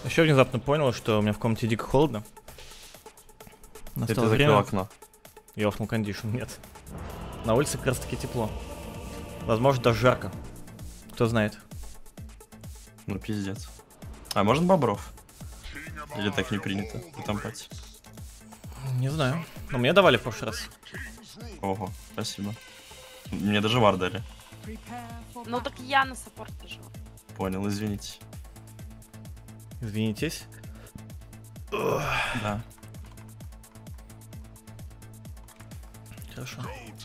Еще внезапно понял, что у меня в комнате дико холодно. Ты закрыл окно. Я офнул кондишн, нет. На улице как раз таки тепло. Возможно, даже жарко. Кто знает. Ну пиздец. А можно бобров? Или так не принято в тампате? Не знаю. Но мне давали в прошлый раз. Ого, спасибо. Мне даже вар дали. Ну так я на саппорт жил. Понял, извините. Извинитесь. Да. Хорошо.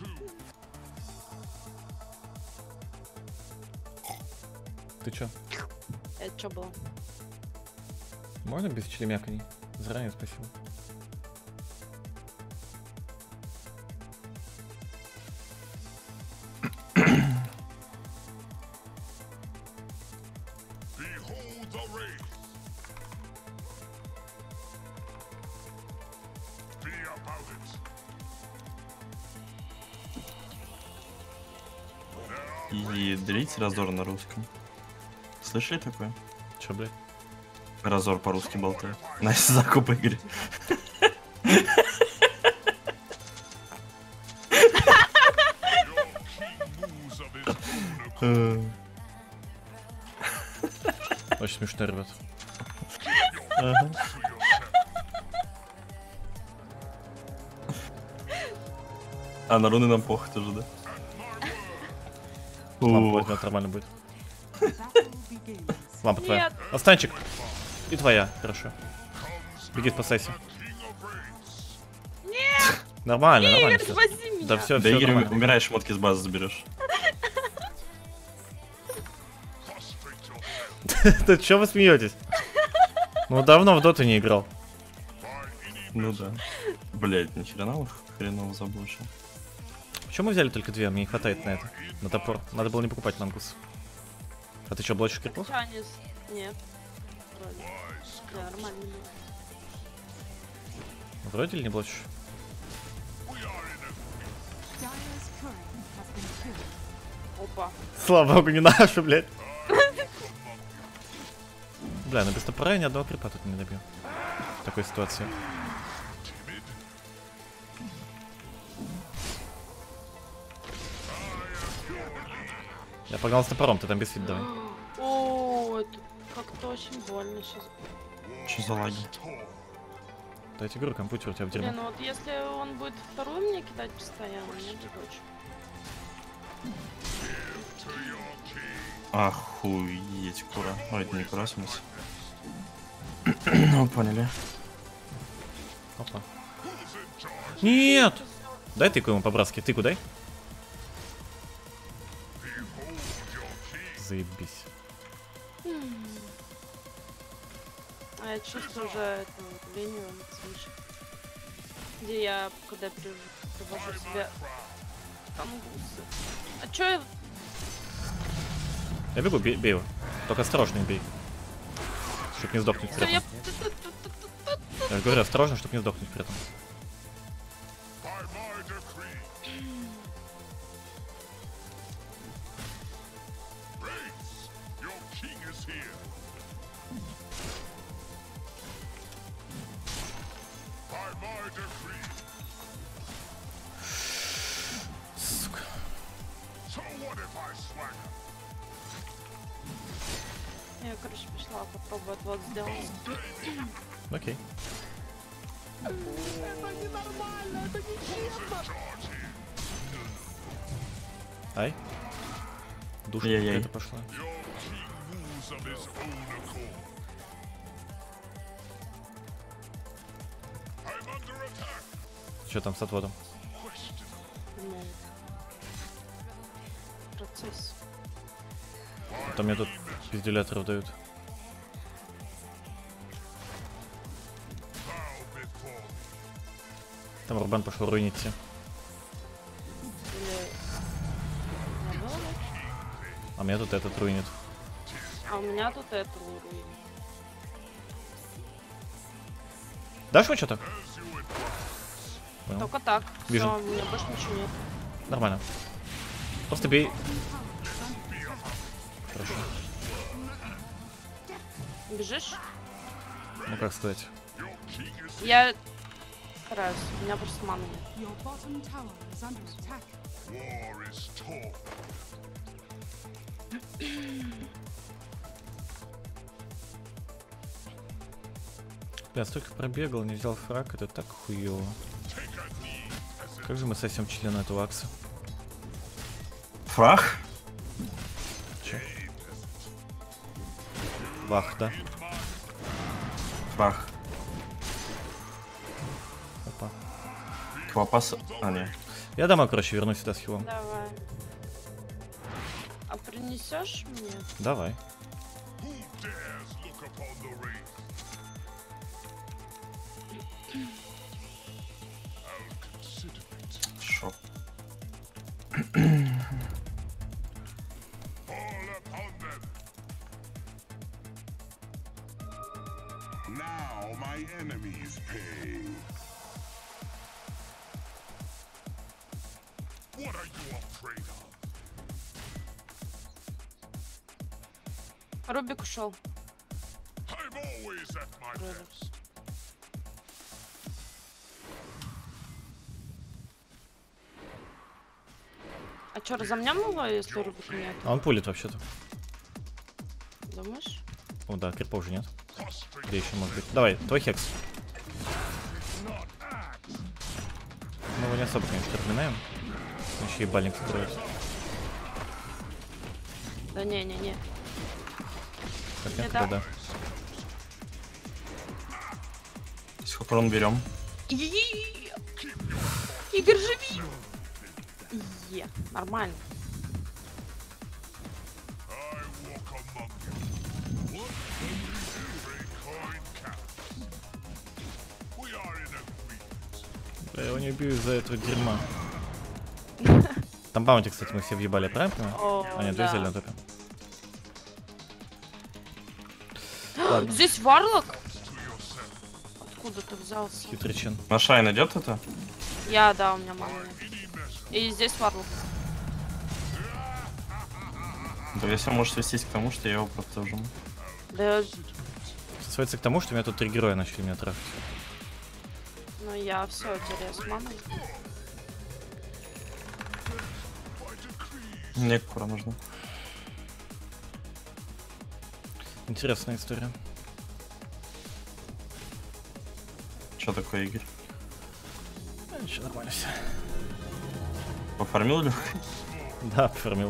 Ты чё? Это что было? Можно без челемяканий? Заранее спасибо. И длить разор на русском. Слышали такое? Чё, блядь? Разор по-русски болтает. Настя, закуп игры. Очень смешно, ребят. А на руны нам похуй тоже, да? Лампа возьмет, нормально будет. Лампа твоя. Нет. Останчик. И твоя, хорошо. Беги, спасайся. Нет! Нормально, нормально. Игорь, всё. спаси меня! Да все, Да, все. Игорь, умираешь, шмотки с базы заберешь. Да чё вы смеетесь? Ну давно в доту не играл. Ну да. Блять, ни хрена хреново заблочил. Почему мы взяли только две? Мне не хватает на это. На топор. Надо было не покупать мангус. А ты что, блочишь крипов? Чё они Нет. Вроде. Да, нормально было. Вроде или не блочишь? Опа. Слава богу, не нашу, блядь. Бля, ну без топора я ни одного крипа тут не добью. В такой ситуации. Я погнал с топором, ты там без фит давай. О, это как-то очень больно сейчас. Че за лаги? Дайте игру, компьютер у тебя в Блин, дерьме. ну вот если он будет вторую мне кидать постоянно, мне будет очень. Охуеть, кура. Ой, это не кура, в смысле. Ну, поняли. Опа. Нет! Дай тыку ему по-братски. Тыку дай. Заебись. А я чувствую уже эту линию свыше. Где я, когда привожу себе ангусы. А чё я... Я бегу, бей его. Только осторожно бей. Чтоб не сдохнуть при Да я... этом. Я же говорю, осторожно, чтоб не сдохнуть при этом. Сука. Я, короче, пришла попробовать вот сделать. Окей. Ай. Душа Ай-яй-яй. какая-то пошла. Что там с отводом? Ну, процесс. А то мне тут пиздюляторов дают. Там Рубан пошел руинить все. Или... Забыла? А меня тут этот руинит. А у меня тут это уровень. Дашь его что-то? Понял. Только так. Вижу. Всё, у меня больше ничего нет. Нормально. Просто бей. Хорошо. Бежишь? Ну как сказать. Я стараюсь, у меня просто маны нет. Your bottom tower is under attack. Я столько пробегал, не взял фраг, это так хуёво. Как же мы сосем члена этого акса? Фраг? Че? Вах, да? Фраг. Опа. Квапас... А, не. Я домой, короче, вернусь сюда с хилом. Давай. А принесешь мне? Давай. Шо? Now my enemies pay. What are you afraid of? Рубик ушел. I'm always at my best. А чё, разомнем его, если Рубика нет? А он пулит вообще-то. Думаешь? О, да, крипа уже нет. Где еще может быть? Давай, твой хекс. Мы его не особо, конечно, отминаем. Еще и бальник строит. Да не-не-не. Как Не нет, да. да. Сколько урон берем? Игорь, живи! Нормально. I walk among you. What? Every coin counts. We are in agreement. Я его не убью из-за этого дерьма. Там баунти, кстати, мы все въебали, правильно понимаю? О, А нет, да. взяли на топе. Ладно, Здесь Варлок? Откуда ты взялся? хитрый чин. На Шайн идет это? Я, да, у меня мало нет. И здесь Варлок. Да если он может свестись к тому, что я его просто уже... Да, Сводится к тому, что у меня тут 3 героя начали меня трафить. ну я все теряю с мамой. Мне кура нужно. Интересная история. Что такое, Игорь? Ничего, нормально все. Пофармил ли? Да, пофармил.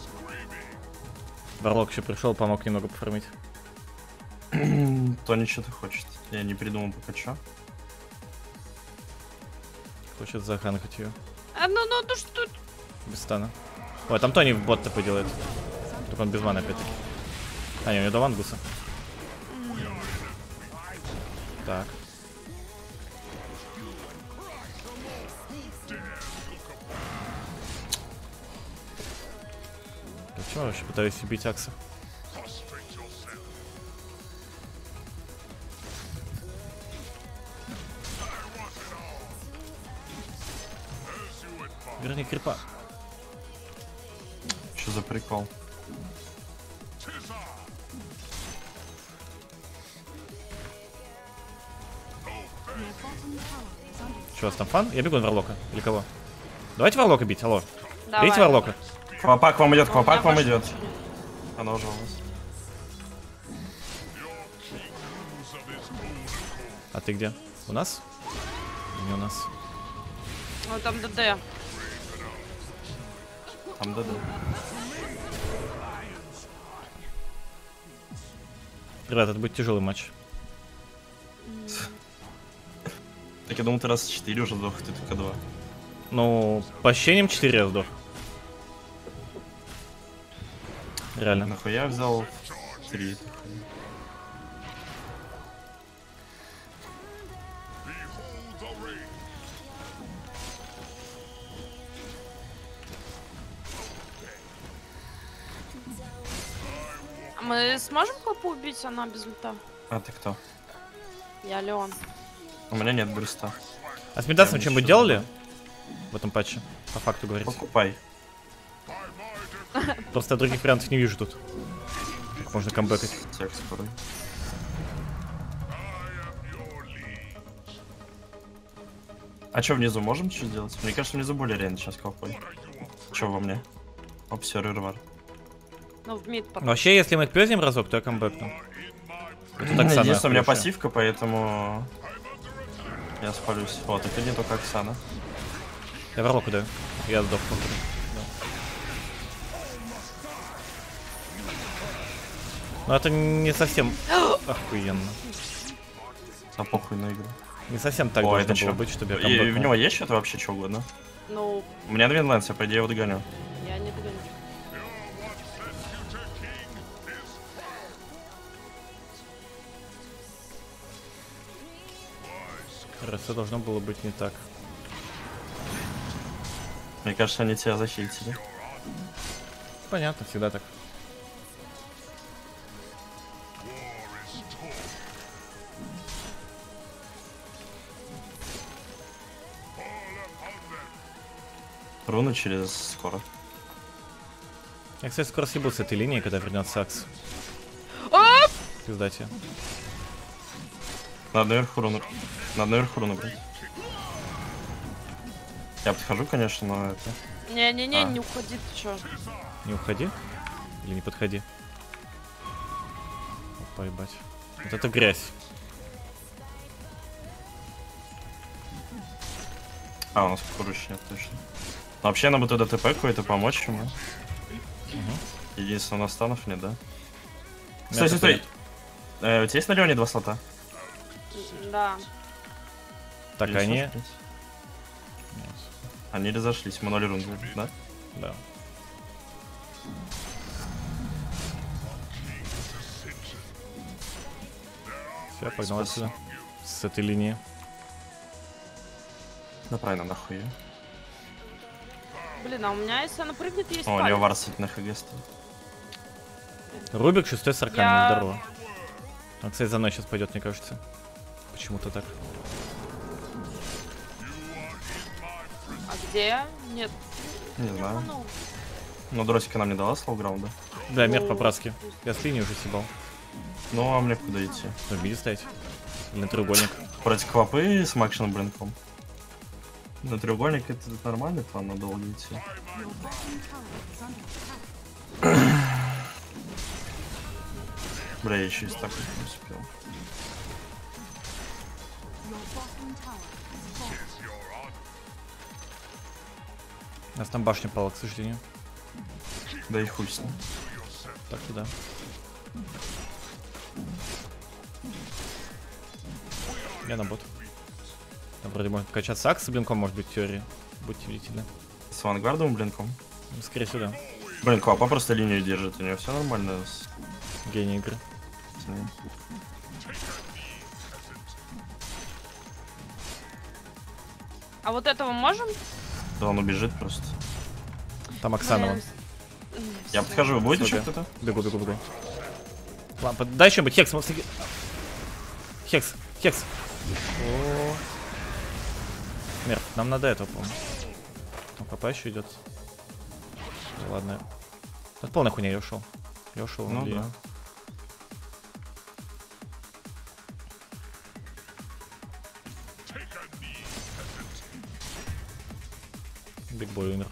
Варлок еще пришел, помог немного пофармить. Тони что-то хочет. Я не придумал пока что. Хочет заханкать ее. А ну что? Без стана. Ой, там Тони в бот такой делает. Только он без маны опять-таки. А, не, у него до вангуса. Так. Почему я вообще пытаюсь убить Акса? Prostrate yourself. Верни крипа. Что за прикол? Your bottom tower is under Че, у вас там фан? Я бегу на Варлока. Или кого? Давайте Варлока бить, алло. Давай. Бейте Варлока. Квапа к вам идет, А у квапа меня к вам больше идет. ничего нет. Она уже у вас. А ты где? У нас? Не у нас. Ну там ДД. Там ДД. Ребята, это будет тяжелый матч. Так я думал, ты раз 4 уже сдох, ты только 2. Ну, по ощущениям 4 я сдох. Реально. Нахуя взял 3? Behold the ring. А мы сможем Клопу убить? Она без ульта. А ты кто? Я Леон. У меня нет бриста. А с Медасом Я что-нибудь ничего делали? не В этом патче? По факту говорить. Покупай. Просто других вариантов не вижу тут. Как можно камбэкать. Текст порой. А что внизу можем что сделать? Мне кажется, внизу более реально сейчас колпой. Что во мне? Оп, все, рырвар. Ну, в мид потом. Вообще, если мы пёзнем разок, то я камбэкну. Это Оксана Единственное, у меня хорошая. пассивка, поэтому я спалюсь. Вот, это не только Оксана. Я воровку даю. Я сдох, походу. Но это не совсем охуенно. А похуй на игру. Не совсем так О, должно это было чё? быть, чтобы я И в камбэкнул. него есть что-то вообще, что угодно? Ну, У меня Двинлэнс, я по идее его догоню. я не догоню. Все должно было быть не так. Мне кажется, они тебя захейтили. Понятно, всегда так. Руны через скоро. Я, кстати, скоро съебу с этой линии, когда вернется Акс. Пиздайте. Надо наверху руну. Надо наверху руну брать. Я подхожу, конечно, но это... Не-не-не, А. не уходи, ты чё? Не уходи. Или не подходи. Опа, ебать. Вот это грязь. А, у нас курочки нет, точно. Но вообще, надо бы туда ТП какой-то помочь ему. Единственное, у нас станов нет, да? Стой, стой, стой! У тебя есть на Леоне 2 слота? Да. Так, Или они... что, блядь? Они разошлись, мы 0 рун, да? Да. Все, погнал отсюда. С этой линии. Да правильно, нахуй. её. Блин, а у меня, если она прыгнет, есть О, у палец. него варсить на ХГ стоит. Рубик 6 с арканом, Я- здорово. Он, кстати, за мной сейчас пойдет, мне кажется. Почему-то так. А где я? Нет. Не знаю. Ну, Но Дросика нам не дала слоуграунда. Да, мир Ну, по-братски. Я с линии уже съебал. Ну, а мне куда идти? В миде стоять. Или на треугольник. Против Квапы с Макшином Блинком. На треугольник это нормальный план, надо долго идти. Your bottom tower is under attack. Бля, я еще и так не успел. Your bottom tower is falling. У нас там башня пала, к сожалению. Да и хуй с ним. Так что да. Я на бот. Там вроде может качаться Акс с блинком, может быть, в теории. Будьте бдительны. С Вангардом и Блинком. Скорее всего, да. Блин, Квапа просто линию держит, у него все нормально с Гений игры. ним. а вот этого можем? Да он убежит просто. Там Оксанова. Я подхожу, вы будете Супер. что кто-то? Бегу, бегу, бегу. Ладно, дай что-нибудь, Хекс, Хекс, Хекс. О. Мер, нам надо это, по-моему. Там папа еще идет. Ладно. Это полная хуйня, я ушел. Я ушел. Ну да. Бигбой умер.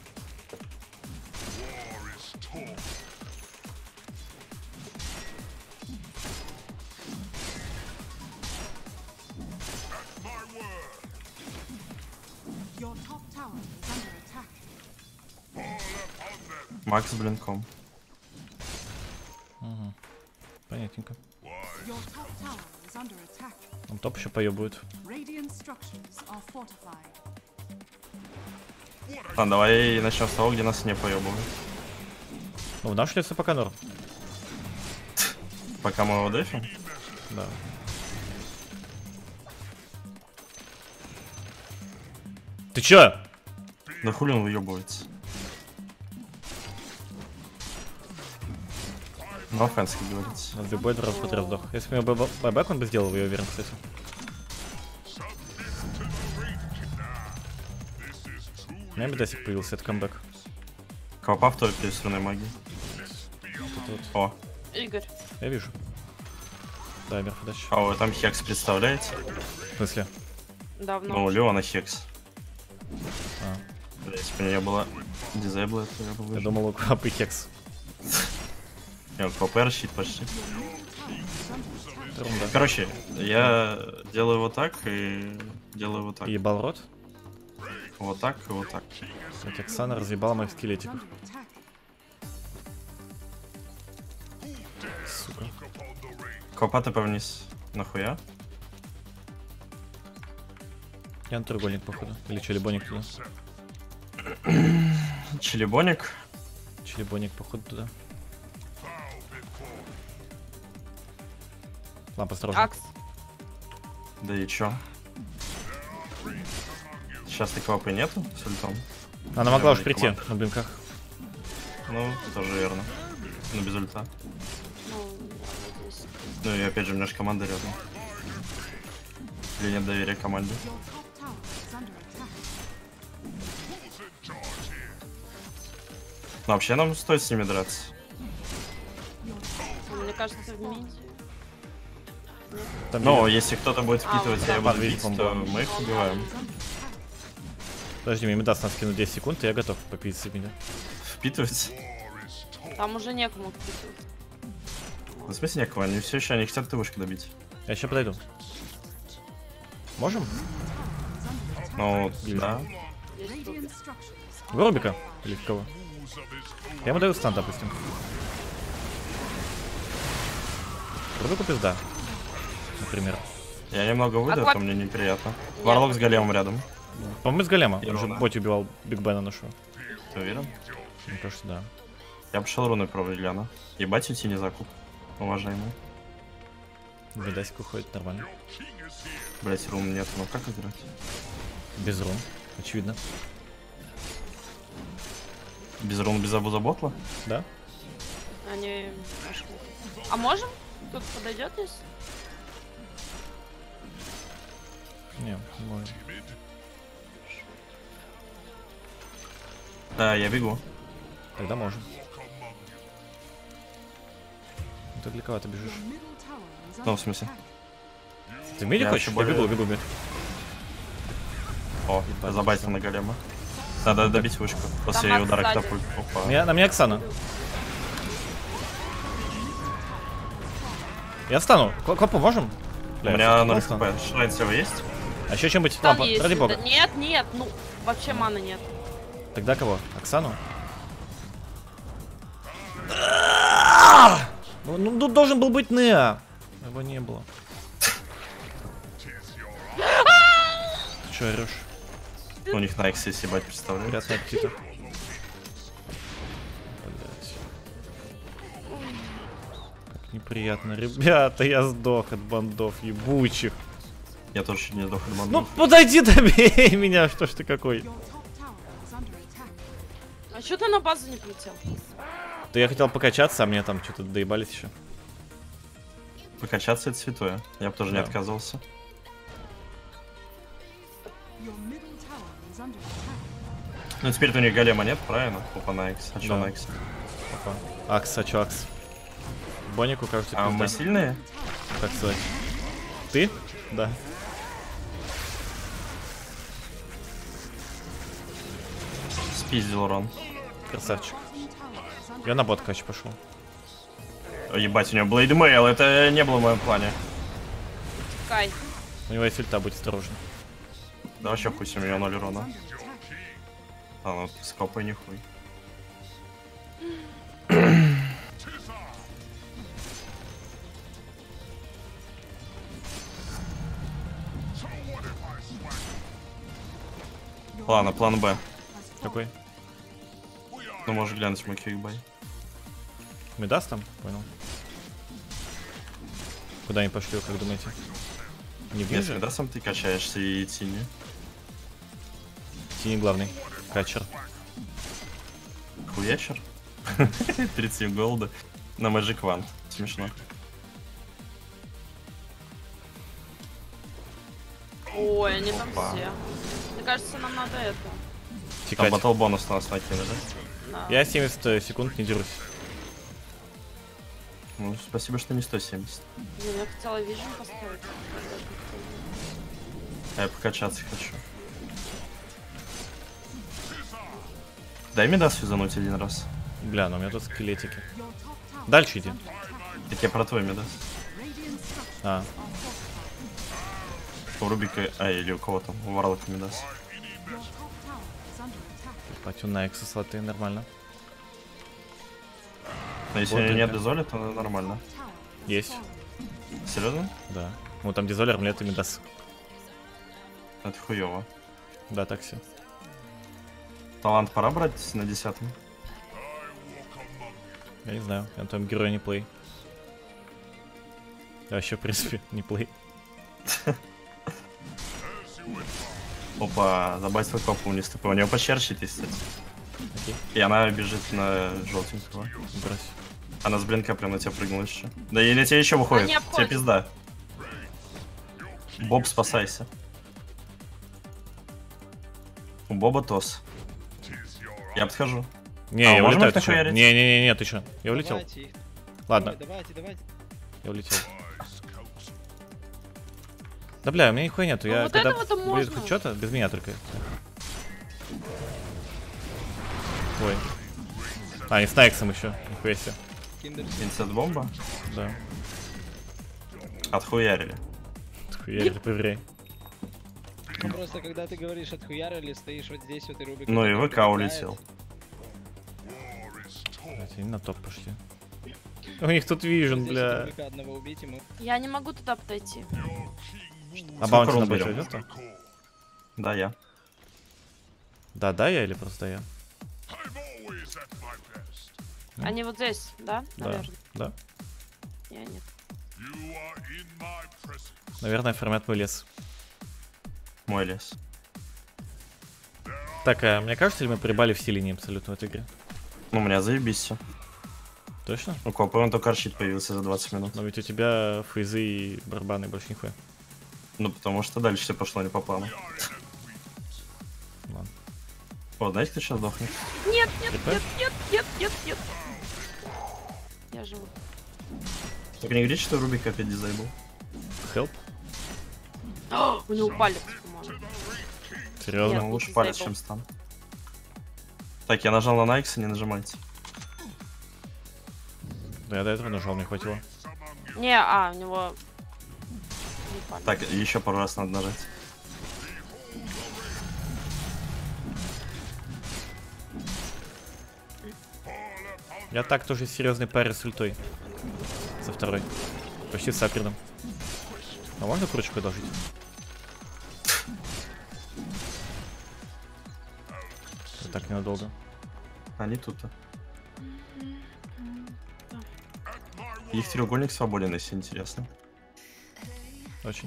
Your top tower is under attack. Макс с Блинком. Понятненько. Your top tower is under attack. Он топ еще поебывает. Radiant structures are fortified. А, давай начнем с того, где нас не поебывают. Ну, в наш лесу пока норм. Пока мы его дефим. Да. Ты чё? Да хули он выебывается. No offense, как говорится. Он любой раз подряд сдох. Если бы у него байбэк, он бы сделал, я уверен, кстати. У меня бедасик появился, это камбэк. Квапа в топе с руной магии. Тут вот. О, Игорь. Я вижу. Да, Мерф, удачи. а вы там Хекс представляете? В смысле? Давно. Ну, у Леона Хекс. А, Бля, если бы у меня была дизейбла, то я бы я выжил. думал, у Квапы Хекс. Я ППР щит почти. Ерунда. Короче, я делаю вот так и делаю вот так. Ебал рот. Вот так и вот так. Блять, Оксана разъебала моих скелетиков. Under attack. Сука. Копати вниз. Нахуя? Я на треугольник, походу. Или челебоник туда. Челебоник. Челебоник, походу, туда. Лампа, осторожно. Акс. Да и чё? Сейчас такого нету с ультом? Она могла уж Челебоник прийти команда. на блинках. Ну, тоже верно. Но без ульта. Ну, ладно, здесь. Ну и опять же, у меня же команда рядом. Или нет доверия команде? Your top tower is under attack. Ну, вообще нам стоит с ними драться. Мне кажется, в миде. Там Но или- если кто-то будет впитывать, да. я буду Подвинь бить, то бомбу. мы их убиваем. Подожди, мне даст нас скинуть 10 секунд, и я готов попить с меня. Впитывать? Там уже некому впитывать. Ну, в смысле некого, они все еще, они хотят ТВшки добить. Я еще подойду. Можем? Ну, да. Есть тут. Radiant structures are Воробика? Или в кого? Я ему даю стан, допустим. Воробику пизда. Например. Я немного выйду, а Аква- то мне неприятно. Нет. Варлок с големом рядом. По-моему, с голема. Он же Ерунда. боти убивал Биг Бена нашего. Ты уверен? Мне кажется, да. Я пошел руны пробовать, Гляна. Ебать уйти не закуп. Уважаемый. Видасик уходит нормально. Блять, рун нет, ну как играть? Без рун, очевидно. Без рун, без абуза ботла? Да? Они пошли. А можем? Тут подойдет если? Не, не можем. Да, я бегу. Тогда можем. Ты далековато бежишь. your middle tower is Ну, under в смысле? attack. Ты в миде Я хочешь? вообще Я более- бегу в мид. О, Ебать, забайтил на голема. Надо добить вышку. После Там удара сзади. катапульт. Опа. На мне Оксана. Я встану. Копу можем? У Бля, меня я 0 встал. хп. Шрайн всего есть? А еще чем-нибудь? Там Лампа, есть. ради бога. Да нет, нет, ну вообще маны нет. Тогда кого? Оксану? Ну, тут должен был быть Неа. Его не было. Ты что орешь? У них на X есть, ебать, представляю. Приятного аппетита. Блять. Как неприятно. Ребята, я сдох от бандов ебучих. Я тоже чуть не сдох от Ну бандов. подойди, добей меня, что ж ты какой. Your top tower is under attack. А чё ты на базу не полетел? Да я хотел покачаться, а мне там что-то доебались еще. Покачаться это святое. Я бы тоже не Да. отказывался. Your middle tower is under attack. Ну теперь у них голема нет, правильно? Опа, на X. А чё Да. на X? Опа. Акс, а чё Акс? Бонику, кажется, А мы пизда. сильные? Как сказать? Ты? Да. Спиздил урон. Красавчик. Bottom tower is under Я на бот кач пошел. О, ебать, у него Blade Mail, это не было в моем плане. Кай. У него есть ульта, будь осторожен. Да вообще хуй с ним, у него 0 урона. under attack. А, ну с копой не хуй. Ладно, план Б. Какой? Ну, можешь глянуть мой кикбай. Медас там? Понял. Куда они пошли, как думаете? Не Нет, вижу. да, сам ты качаешься и тени. Тини главный. Качер. Хуячер? 37 голда. На Magic Wand. Смешно. Ой, они там Опа. все. Мне кажется, нам надо это. Там Тикать. батл бонус на нас накинули, да? Да. Я 70 секунд не дерусь. Ну, спасибо, что не 170. Блин, я хотела вижен поставить. А я покачаться хочу. Дай Мидас физануть один раз. Бля, ну у меня тут скелетики. Дальше иди. Так я про твой Мидас. А, У Рубика, или у кого там, у Варлока Мидас. ебать, он на эксу слоты, нормально. Но если Вот нет это. дезоля, то нормально. Есть, Серьезно? да. Вот там дизолер, амулет и Мидас. Это хуёво. Да, так все. Талант пора брать на 10-м? Я не знаю, я на твоем герое не плей. Я вообще, в принципе, не плей. Опа, забайтил копу вниз. У него почерчит, кстати. Окей, И она бежит на желтенького. брось. Она с блинка прям на тебя прыгнула еще. Да или тебе еще выходит? Они Тебе обходят. пизда. Боб, спасайся. У Боба тос. Я подхожу. Не, А, я можем улетаю, их ты чё? нахуярить? Не, ты чё? Я улетел. Давайте их. Ладно, Давайте. я улетел. Да бля, у меня нихуя нету. Ну Я вот когда этого-то будет можно. хоть что-то, без меня только. Ой. А, не с Найксом еще. Нихуя себе. Киндер. Инсет бомба. Да. Отхуярили. Хуярили, проверяй. Ну просто когда ты говоришь отхуярили, стоишь вот здесь вот и Рубик. Ну и вот ВК так улетел. Блять, они на топ пошли. У них тут вижен, Здесь вот бля. Рубика одного убить ему. Я не могу туда подойти. А Сколько баунти рун на бэче берем? идет? Да, я. Да, я или просто я? I'm always at my best. Они вот здесь, да? Да, Наверное. да. Я нет. You are in my presence. Наверное, формат мой лес. Мой лес. Так, а мне кажется, ли мы прибали все линии абсолютно в этой игре? Ну, у меня заебись всё. Точно? У копа он только арчит появился за 20 минут. Но ведь у тебя фейзы и барабаны больше нихуя. Ну, потому что дальше все пошло не по плану. Ладно. О, знаете, кто сейчас сдохнет? Нет. Я живу. Только не говорите, что Рубик опять дизайбл. Хелп? У него палец, по-моему. Серьезно? Нет. Ну, лучше не палец, дизайбл. чем стан. Так, я нажал на Найкса, не нажимайте. Да, я до этого нажал, не хватило. Не, у него... не палец. Так, еще пару раз надо нажать. Я так тоже серьезный парень с ультой. Со второй. Почти с сапердом. А можно курочку одолжить? Вот так ненадолго. Они тут-то. Их треугольник свободен, если интересно. Очень.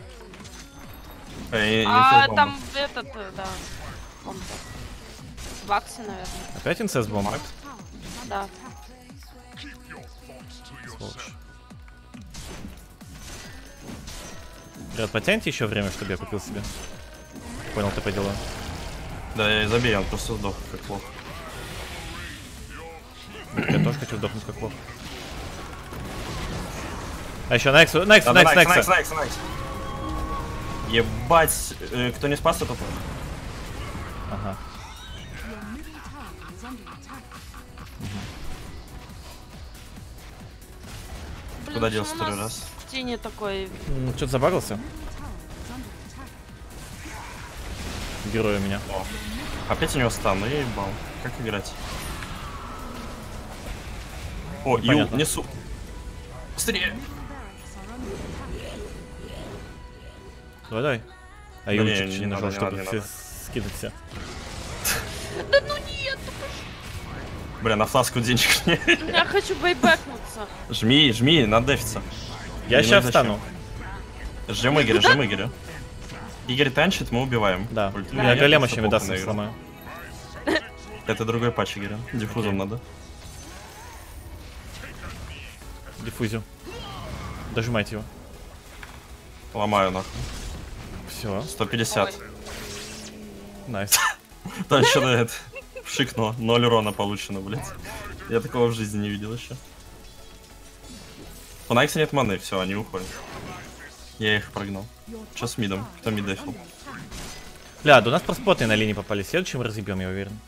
А, там этот, да. Он Вакси, наверное. Опять инцест бомба? Да. Сволочь. Ребят, потяните еще время, чтобы я купил себе. Понял, ты по делу. Да, я забей, он просто сдох, как плохо. Я тоже хочу сдохнуть как плохо. А еще Найкс. Найкс. Ебать, кто не спас, это плохо. Ага. Блин, Куда почему делся у второй нас раз? В тени такой. Что-то забагался? Герой у меня. Опять у него стан, ну я ебал. Как играть? О, ю, Понятно. несу. Быстрее! Давай. А Да я не, ультик не не нажал, надо, не чтобы надо, не все надо. скидать все. Да ну нет, Бля, на фласку денег нет. я хочу бейбэкнуться. Жми, надо дефиться. Я Не сейчас знаю, зачем. встану. Ждем Игоря. Игорь танчит, мы убиваем. Да. Ульт Я нет, голем просто еще похуй даст на игру. сломаю. Это другой патч Игоря. Диффузом надо. Диффузию. Дожимайте его. Ломаю нахуй. Все. 150. Найс. Там еще на это. Шикнуло. 0 урона получено, блядь. Я такого в жизни не видел еще. У Найкса нет маны, все, они уходят. Я их прогнал. Что с мидом? Кто мид дефил? Бля, да у нас проспоты на линии попали. Следующий мы разъебем, я уверен.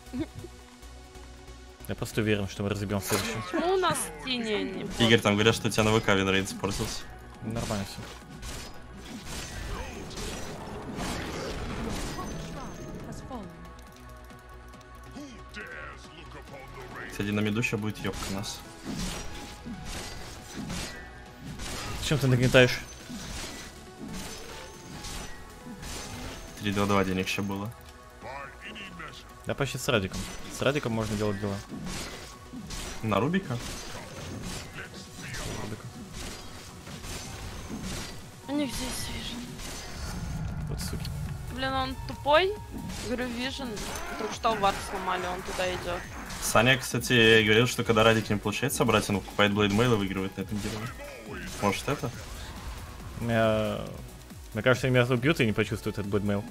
Я просто уверен, что мы разъебем следующий. Почему у нас тени не... Игорь, там говорят, что у тебя на ВК винрейт испортился. Нормально все. Has fallen. Кстати, на миду сейчас будет ёбка нас. Чем ты нагнетаешь? 3-2-2 денег еще было. Да почти с Радиком. С Радиком можно делать дела. На Рубика? У них здесь вижен. Вот суки. Блин, он тупой. Говорю, вижен. Только что вард сломали, он туда идет. Саня, кстати, говорил, что когда Радик не получается собрать, он покупает Блейдмейл и выигрывает на этом деле. Может это? Мне кажется, они меня убьют и не почувствуют этот блэдмейл.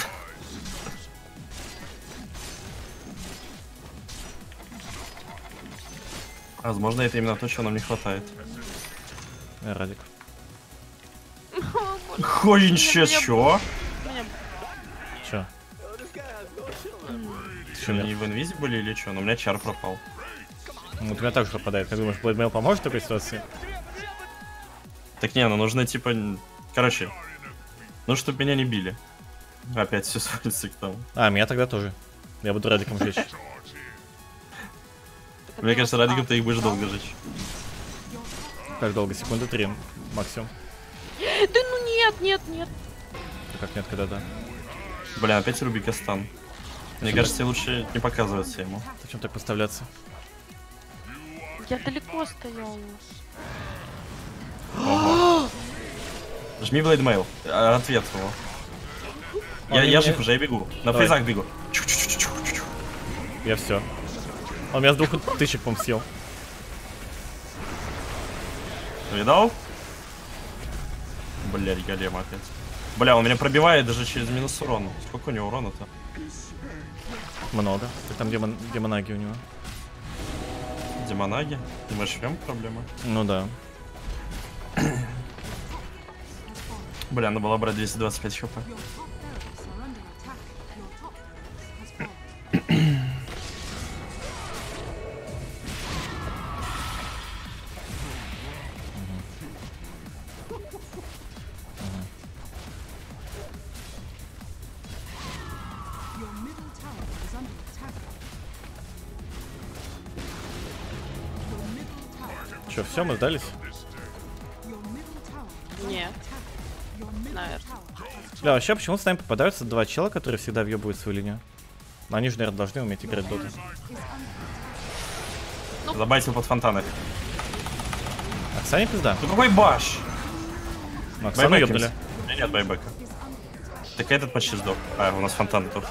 Возможно, это именно то, чего нам не хватает. Радик. Хуй, чё? Меня... Чё? Что, не в инвизе были или что? Но у меня чар пропал. Ну, у меня также пропадает. Как думаешь, блэдмейл поможет в такой ситуации? Так не, ну нужно типа... Короче, ну чтоб меня не били. Опять все сводится к тому. А, меня тогда тоже. Я буду Радиком жечь. Мне кажется, Радиком ты их будешь долго жечь. Как долго? Секунды 3 максимум. Да ну нет, нет, нет. А как нет, когда да? Блин, опять Рубика стан. Мне кажется, тебе лучше не показываться ему. Зачем так поставляться? Я далеко стоял. Жми Блейдмейл. Ответ его. Я жив уже, я бегу. На Давай. фейзах бегу. Я все. Он меня с 2000, по-моему, съел. Видал? Блядь, голем опять. Бля, он меня пробивает даже через минус урона. Сколько у него урона-то? Много. Так там демонаги у него. Демонаги? Думаешь, в чем проблема? Ну да. Бля, надо было брать 225 хп. Your top barracks are under attack. Your top barracks has fallen. Your middle tower is under attack. Your middle tower. Че, все, мы сдались? Your middle tower is Нет. under attack. Your middle Наверное. tower has Бля, вообще, почему с нами попадаются два чела, которые всегда въебывают свою линию? Но они же, наверное, должны уметь играть в доту. Забайтил под фонтанах. Оксане пизда. Ну какой баш? Ну, Оксану Байбекимся. ёбнули. У меня нет байбека. Так этот почти сдох. А, у нас фонтан тут.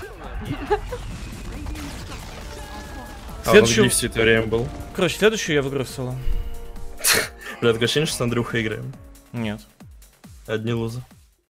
Следующую- все это время был. Короче, следующую я выиграю в соло. Бля, такое ощущение, что с Андрюхой играем. Нет. Одни лузы.